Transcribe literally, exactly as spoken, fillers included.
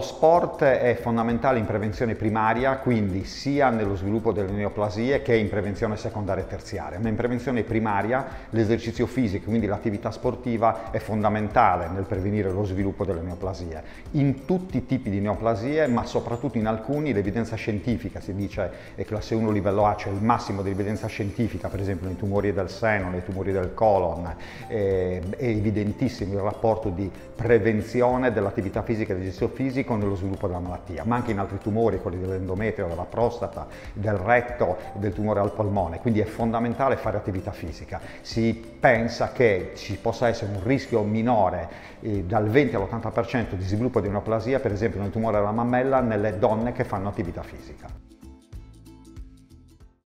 sport è fondamentale in prevenzione primaria, quindi sia nello sviluppo delle neoplasie che in prevenzione secondaria e terziaria. Ma in prevenzione primaria l'esercizio fisico, quindi l'attività sportiva, è fondamentale nel prevenire lo sviluppo delle neoplasie. In tutti i tipi di neoplasie, ma soprattutto in alcuni, l'evidenza scientifica, si dice è classe uno livello A, cioè il massimo di evidenza scientifica, per esempio nei tumori del seno, nei tumori del colon, è, è evidentissimo il rapporto di prevenzione dell'attività fisica e dell'esercizio fisico nello sviluppo della malattia, ma anche in altri tumori, quelli dell'endometrio, della prostata, del retto, del tumore al polmone, quindi è fondamentale fare attività fisica. Si pensa che ci possa essere un rischio minore eh, dal venti all'ottanta per cento di sviluppo di neoplasia, per esempio nel tumore alla mammella, nelle donne che fanno attività fisica.